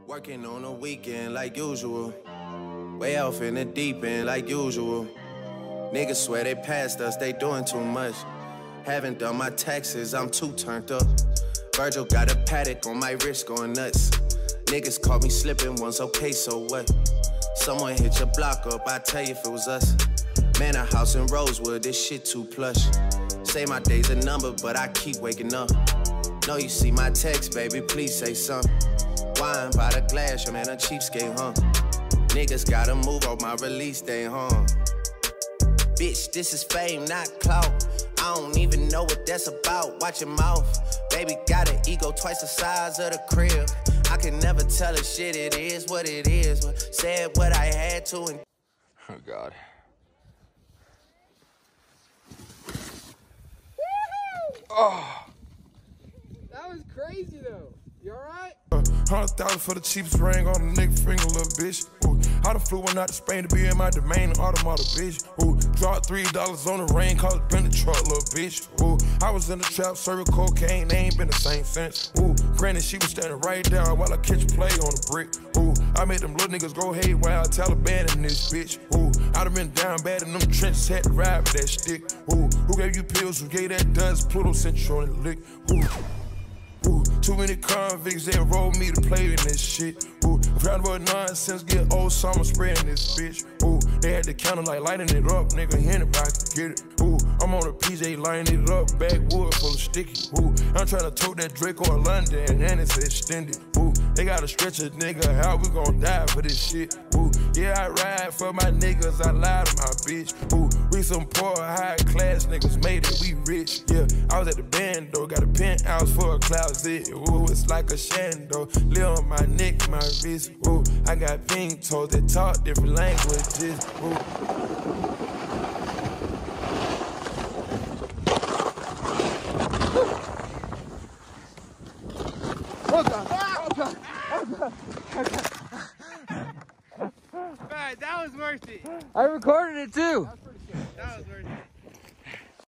Working on a weekend like usual. Way off in the deep end like usual. Niggas swear they passed us, they doing too much. Haven't done my taxes, I'm too turned up. Virgil got a paddock on my wrist going nuts. Niggas caught me slipping once, okay, so what? Someone hit your block up, I tell you if it was us. Man, a house in Rosewood, this shit too plush. Say my day's a number, but I keep waking up. Know you see my text, baby, please say something. Wine by the glass, your man a cheapskate, huh? Niggas gotta move on my release day, huh? Bitch, this is fame, not clout. I don't even know what that's about. Watch your mouth. Baby got an ego twice the size of the crib. I can never tell a shit, it is what it is. But said what I had to and oh, God. Oh. That was crazy, though. You all right? 100,000 for the cheapest ring on the nigga finger, little bitch. Ooh, I done flew one out to Spain to be in my domain, automata, bitch. Ooh, dropped $3 on the rain, cause it been the truck, little bitch. Ooh, I was in the trap, serving cocaine, they ain't been the same since. Ooh, granted, she was standing right there while I catch a play on the brick. Ooh, I made them little niggas go haywire, Taliban in this bitch. Ooh, I done been down bad in them trenches, had to ride with that stick. Ooh, who gave you pills, who gave that dust, Pluto sent you on the lick. Ooh. Ooh, too many convicts, they enrolled me to play in this shit. Ooh, I'm proud of nonsense, get old summer spreading this bitch. Ooh, they had the counter like lighting it up, nigga, anybody can get it. Ooh, I'm on a PJ lining it up, backwood full of sticky. Ooh, I'm trying to tote that Drake or London, and it's extended. Ooh, they gotta stretch a nigga, how we gon' die for this shit? Ooh, yeah, I ride for my niggas, I lie to my bitch. Ooh, we some poor, high class niggas, made it, we rich. Yeah, I was at the band though, got a penthouse for a closet. Ooh, it's like a shando, live on my neck, my wrist. Ooh, I got pink toes that talk different languages. Ooh. Man, that was worth it. I recorded it too. That was worth it.